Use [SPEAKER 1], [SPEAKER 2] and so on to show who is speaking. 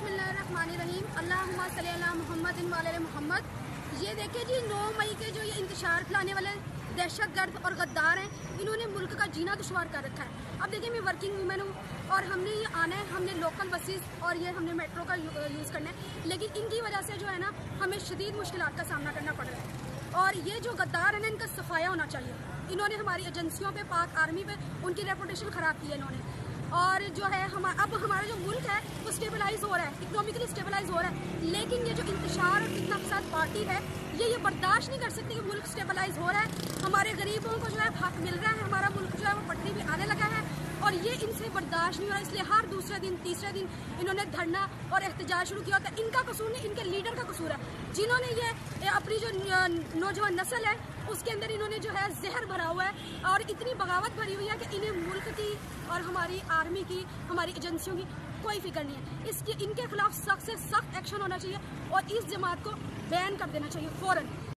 [SPEAKER 1] बिस्मिल्लाहिर्रहमानिर्रहीम अल्लाहुम्मा सल्ली अला मुहम्मद व अला मुहम्मद। ये देखिए जी 9 मई के जो ये इंतशार फैलाने वाले दहशतगर्द और गद्दार हैं, इन्होंने मुल्क का जीना दुश्वार कर रखा है। अब देखिए मैं वर्किंग वूमेन हूँ और हमने ये आना है, हमने लोकल बसेस और ये हमने मेट्रो का यूज़ करना है, लेकिन इनकी वजह से जो है ना हमें शदीद मुश्किलात का सामना करना पड़ रहा है। और ये जो गद्दार है ना, इनका सफाया होना चाहिए। इन्होंने हमारी एजेंसियों पे, पाक आर्मी पे उनकी रेपुटेशन ख़राब की है इन्होंने। और जो है अब हमारा जो मुल्क है वो स्टेबलाइज हो रहा है, इकोनॉमिकली स्टेबलाइज हो रहा है, लेकिन ये जो इंतशार और फितना फसाद पार्टी है ये बर्दाश्त नहीं कर सकती कि मुल्क स्टेबलाइज हो रहा है, हमारे गरीबों को जो है हक मिल रहा है, हमारा मुल्क जो है वो पटरी भी आने लगा है और ये इनसे बर्दाश्त नहीं हो रहा। इसलिए हर दूसरे दिन तीसरे दिन इन्होंने धरना और एहतजाज शुरू किया होता है। इनका कसूर नहीं, इनके लीडर का कसूर है, जिन्होंने ये अपनी जो नौजवान नस्ल है उसके अंदर इन्होंने जो है जहर भरा हुआ है और इतनी बगावत भरी हुई है कि इन्हें मुल्क की और हमारी आर्मी की, हमारी एजेंसियों की कोई फिक्र नहीं है। इनके खिलाफ सख्त से सख्त एक्शन होना चाहिए और इस जमात को बैन कर देना चाहिए फौरन।